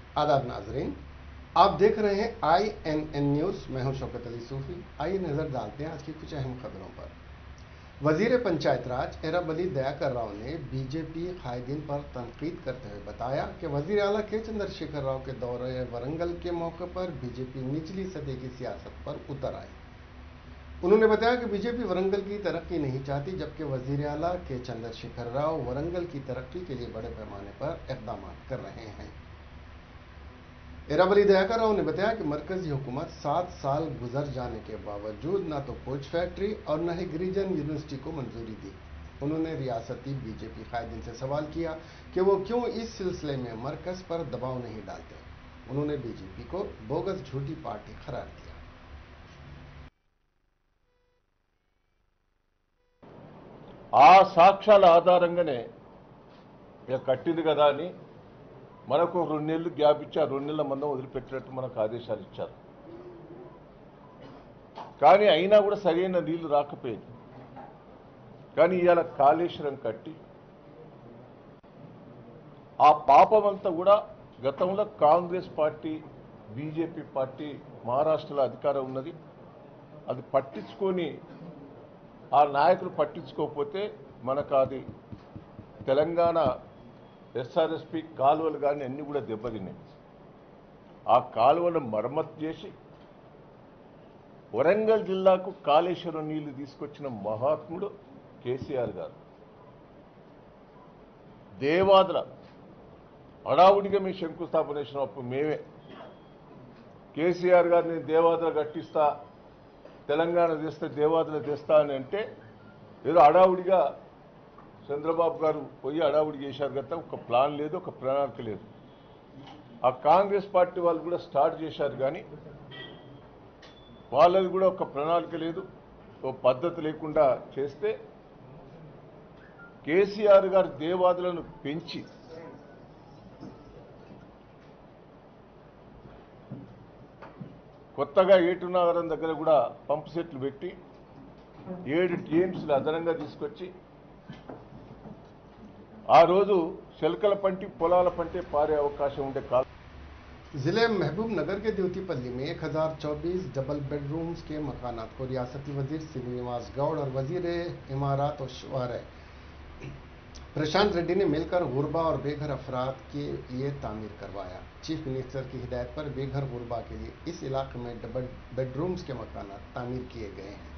आदाब नाजरीन, आप देख रहे हैं INN न्यूज। मैं हूं शौकत अली सूफी। आइए नजर डालते हैं आज की कुछ अहम खबरों पर। वजीर पंचायत राज एरब अली दयाकर राव ने बीजेपी कायदीन पर तनकीद करते हुए बताया कि वजीर आला के चंद्रशेखर राव के दौरे वरंगल के मौके पर बीजेपी निचली सतह की सियासत पर उतर आई। उन्होंने बताया कि बीजेपी वरंगल की तरक्की नहीं चाहती, जबकि वजीर आला के चंद्रशेखर राव वरंगल की तरक्की के लिए बड़े पैमाने पर इक़दाम कर रहे हैं। एरब अली दयाकर राव ने बताया कि मरकजी हुकूमत 7 साल गुजर जाने के बावजूद न तो कोच फैक्ट्री और न ही गिरिजन यूनिवर्सिटी को मंजूरी दी। उन्होंने रियासती बीजेपी कायदीन से सवाल किया कि वो क्यों इस सिलसिले में मरकज पर दबाव नहीं डालते। उन्होंने बीजेपी को बोगस झूठी पार्टी करार दिया। ఆ సాక్ష్యాల ఆధారంగానే ఇక కట్టింది కదా అని మనకు 2 నెలలు గ్యాప్ ఇచ్చి ఆ 2 నెలల మందం వదిలిపెట్టినట్టు మనకు ఆదేశాలు ఇచ్చారు. కానీ అయినా కూడా సరైన నీళ్లు రాకపోయింది. కానీ ఇవాళ కాళేశ్వరం కట్టి ఆ పాపమంతా కూడా గతంలో కాంగ్రెస్ పార్టీ బీజేపీ పార్టీ మహారాష్ట్రలో అధికారం ఉన్నది, అది పట్టించుకొని ఆ నాయకులు పట్టించుకోకపోతే మనకు అది తెలంగాణ ఎస్ఆర్ఎస్పి కాలువలు కానీ అన్నీ కూడా దెబ్బతిన్నాయి. ఆ కాలువను మరమ్మతు చేసి వరంగల్ జిల్లాకు కాళేశ్వరం నీళ్లు తీసుకొచ్చిన మహాత్ముడు కేసీఆర్ గారు. దేవాదుల హడావుడిగా మేము శంకుస్థాపన చేసినప్పుడు మేమే కేసీఆర్ గారిని దేవాదుల కట్టిస్తా, తెలంగాణ తెస్తే దేవాదుల తెస్తా అని అంటే ఏదో హడావుడిగా చంద్రబాబు గారు పోయి హడావుడి చేశారు కదా, ఒక ప్లాన్ లేదు, ఒక ప్రణాళిక లేదు. ఆ కాంగ్రెస్ పార్టీ వాళ్ళు కూడా స్టార్ట్ చేశారు, కానీ వాళ్ళది కూడా ఒక ప్రణాళిక లేదు, ఒక పద్ధతి లేకుండా చేస్తే కేసీఆర్ గారి దేవాదులను పెంచి కొత్తగా ఏటునగరం దగ్గర కూడా పంప్ సెట్లు పెట్టి 7 టీఎంసీలు అదనంగా తీసుకొచ్చి ఆ రోజు శల్కల పంటి పొలాల పంటే పారే అవకాశం ఉండే కాలం. जिले महबूब नगर के द्योतीपल्ली में 1024 डबल बेडरूम्स के मकानात को रियासती वजीर श्रीनिवास गौड़ और वजीर इमारात और शहर प्रशांत रेड्डी ने मिलकर गुरबा और बेघर अफराद के लिए तामीर करवाया। चीफ मिनिस्टर की हिदायत पर बेघर गुरबा के लिए इस इलाके में डबल बेडरूम्स के मकानात तामीर किए गए हैं।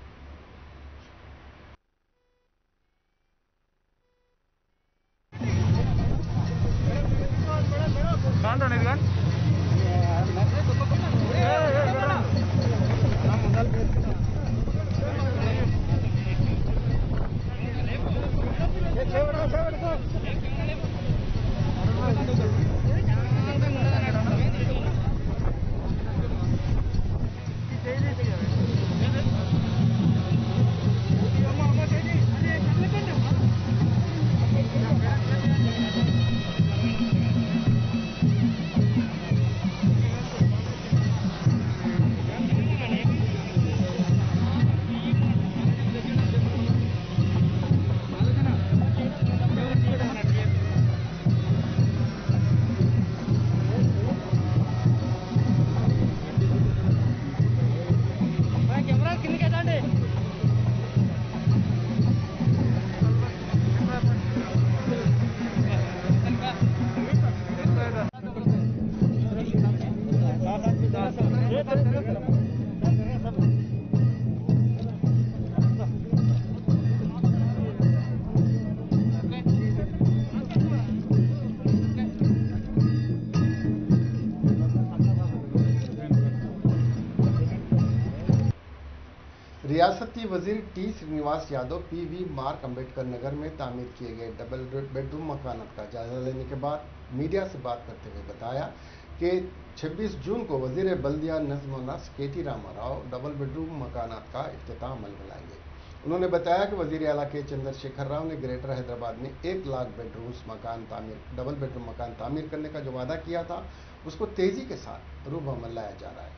रियासती वजीर टी श्रीनिवास यादव पीवी मार्क अम्बेडकर नगर में तामीर किए गए डबल बेडरूम मकानात का जायजा लेने के बाद मीडिया से बात करते हुए बताया कि 26 जून को वजीर बल्दिया नज़्म व नस्क केटी रामाराव डबल बेडरूम मकानात का इफ्तिताह अमल कराएंगे। उन्होंने बताया कि वजीर आला के चंद्रशेखर राव ने ग्रेटर हैदराबाद में 1 लाख बेडरूम्स डबल बेडरूम मकान तामीर करने का जो वादा किया था, उसको तेजी के साथ रूब अमल लाया जा रहा है।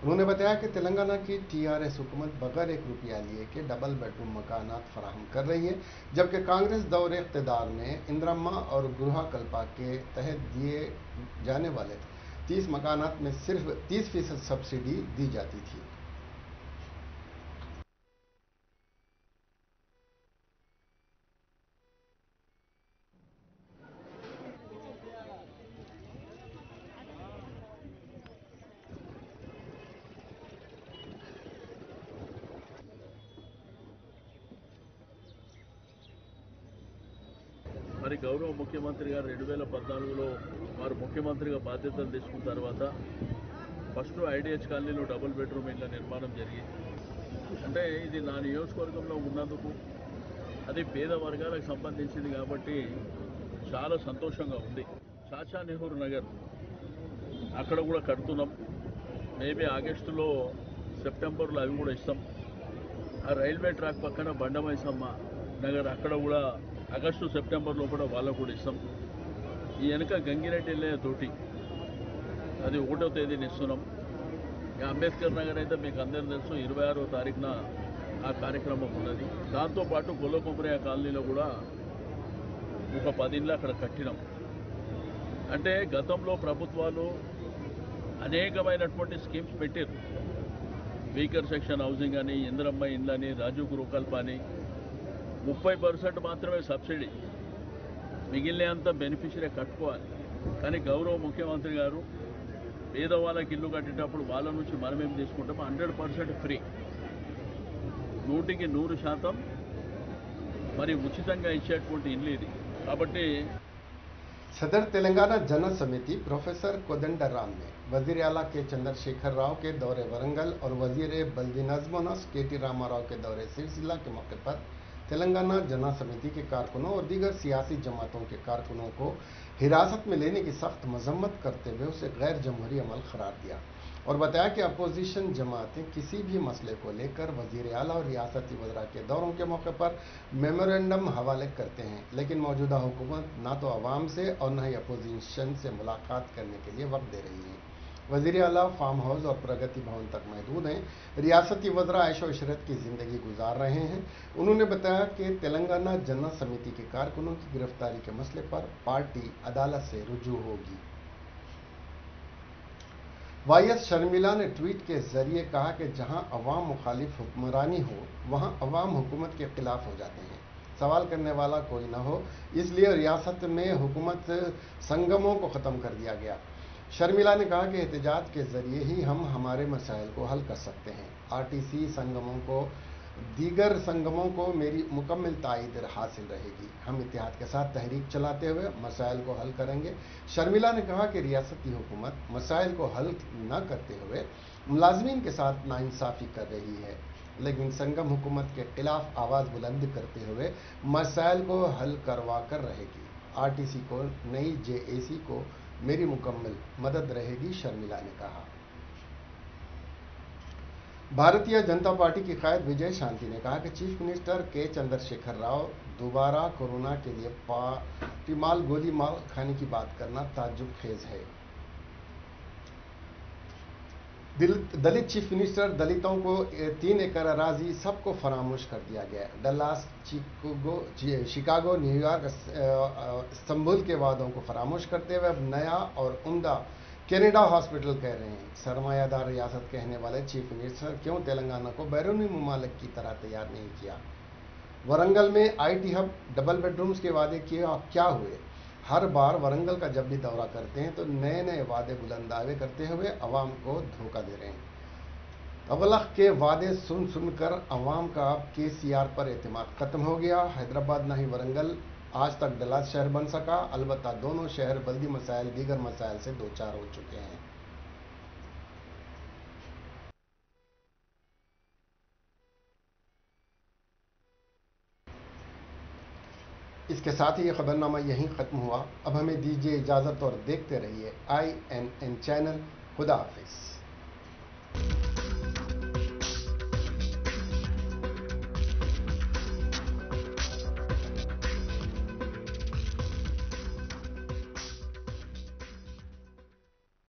उन्होंने बताया कि तेलंगाना की टीआरएस हुकूमत बगैर एक रुपया लिए के डबल बेडरूम मकानात फराहम कर रही है, जबकि कांग्रेस दौरे इख्तिदार में इंदिरम्मा और गृह कल्पा के तहत दिए जाने वाले 30 मकानात में सिर्फ 30% सब्सिडी दी जाती थी। మరి గౌరవ ముఖ్యమంత్రి గారు 2014లో వారు ముఖ్యమంత్రిగా బాధ్యతలు తీసుకున్న తర్వాత ఫస్ట్ ఐడిహెచ్ కాలనీలో డబుల్ బెడ్రూమ్ ఇళ్ల నిర్మాణం జరిగింది. అంటే ఇది నా నియోజకవర్గంలో ఉన్నందుకు అది పేద వర్గాలకు సంబంధించింది కాబట్టి చాలా సంతోషంగా ఉంది. చాచా నెహ్రూ నగర్ అక్కడ కూడా కడుతున్నాం. మేబీ ఆగస్టులో సెప్టెంబర్లో అవి కూడా ఇస్తాం. ఆ రైల్వే ట్రాక్ పక్కన బండమైసమ్మ నగర్ అక్కడ కూడా ఆగస్టు సెప్టెంబర్లో కూడా వాళ్ళకు కూడా ఇస్తాం. ఈ వెనుక గంగిరెడ్డి వెళ్ళే తోటి అది 1వ తేదీని ఇస్తున్నాం. అంబేద్కర్ నగర్ అయితే మీకు అందరూ తెలుసు 26వ తారీఖున ఆ కార్యక్రమం ఉన్నది. దాంతోపాటు గొల్లకొమరియా కాలనీలో కూడా ఒక 10 ఇళ్ళు అక్కడ కట్టినాం. అంటే గతంలో ప్రభుత్వాలు అనేకమైనటువంటి స్కీమ్స్ పెట్టారు. వీకర్ సెక్షన్ హౌసింగ్ అని, ఇందిరమ్మ ఇండ్లని, రాజీవ్ గృహకల్ప అని 30% మాత్రమే సబ్సిడీ, మిగిలినంత బెనిఫిషరీ కట్టుకోవాలి. కానీ గౌరవ ముఖ్యమంత్రి గారు పేదవాళ్ళకి ఇల్లు కట్టేటప్పుడు వాళ్ళ నుంచి మనమేం తీసుకుంటాం 100% ఫ్రీ, 100% మరి ఉచితంగా ఇచ్చేటువంటి ఇల్లు ఇది. కాబట్టి सदर तेलंगाना जन समिति प्रोफेसर कोदंडराम ने वजीर आला के चंद्रशेखर राव के दौरे वरंगल और वजीर बल्दी नजमोनस केटी रामाराव के दौरे सिरसिला के मौके पर तेलंगाना जना समिति के कारकुनों और दीगर सियासी जमातों के कारकुनों को हिरासत में लेने की सख्त मजम्मत करते हुए उसे गैर जमहूरी अमल करार दिया और बताया कि अपोजिशन जमातें किसी भी मसले को लेकर वजीर आला और रियासती वज़रा के दौरों के मौके पर मेमोरेंडम हवाले करते हैं, लेकिन मौजूदा हुकूमत ना तो अवाम से और न ही अपोजिशन से मुलाकात करने के लिए वक्त दे रही है। वजीर आला फार्म हाउस और प्रगति भवन तक महदूद हैं। रियासती वज़रा ऐशो इशरत की ज़िंदगी गुजार रहे हैं। उन्होंने बताया कि तेलंगाना जन समिति के कारकुनों की गिरफ्तारी के मसले पर पार्टी अदालत से रुजू होगी। वाईएस शर्मिला ने ट्वीट के जरिए कहा कि जहां अवाम मुखालिफ हुक्मरानी हो वहां अवाम हुकूमत के खिलाफ हो जाते हैं, सवाल करने वाला कोई ना हो, इसलिए रियासत में हुकूमत संगमों को ख़त्म कर दिया गया। शर्मिला ने कहा कि एहतजाज के जरिए ही हम हमारे मसाइल को हल कर सकते हैं। आरटीसी संगमों को दीगर संगमों को मेरी मुकम्मल तायद हासिल रहेगी। हम इत्तेहाद के साथ तहरीक चलाते हुए मसाइल को हल करेंगे। शर्मिला ने कहा कि रियासती हुकूमत मसाइल को हल न करते हुए मुलाजमीन के साथ नाइंसाफ़ी कर रही है, लेकिन संगम हुकूमत के खिलाफ आवाज़ बुलंद करते हुए मसाइल को हल करवा कर रहेगी। आरटीसी को नई जेएसी को मेरी मुकम्मल मदद रहेगी, शर्मिला ने कहा। भारतीय जनता पार्टी की कायद विजय शांति ने कहा कि चीफ मिनिस्टर के चंद्रशेखर राव दोबारा कोरोना के लिए पार्टीमाल गोली माल खाने की बात करना ताज्जुब खेज है। दलित चीफ मिनिस्टर दलितों को 3 एकड़ अराजी सबको फरामोश कर दिया गया। डल्लास, शिकागो, न्यूयॉर्क, इस्तांबुल के वादों को फरामोश करते हुए अब नया और उम्दा कैनेडा हॉस्पिटल कह रहे हैं। सरमायादार रियासत कहने वाले चीफ मिनिस्टर क्यों तेलंगाना को बैरूनी ममालिक की तरह तैयार नहीं किया? वरंगल में आईटी हब, डबल बेडरूम्स के वादे क्या हुए? हर बार वरंगल का जब भी दौरा करते हैं तो नए नए वादे बुलंद दावे करते हुए अवाम को धोखा दे रहे हैं। तबलख के वादे सुन सुनकर अवाम का अब केसीआर पर एतमाद खत्म हो गया। हैदराबाद न ही वरंगल आज तक डलास शहर बन सका, अलबत्ता दोनों शहर बल्दी मसाइल दीगर मसाइल से दो चार हो चुके हैं। इसके साथ ही ये खबरनामा यहीं खत्म हुआ। अब हमें दीजिए इजाजत और देखते रहिए INN चैनल। खुदा हाफिज।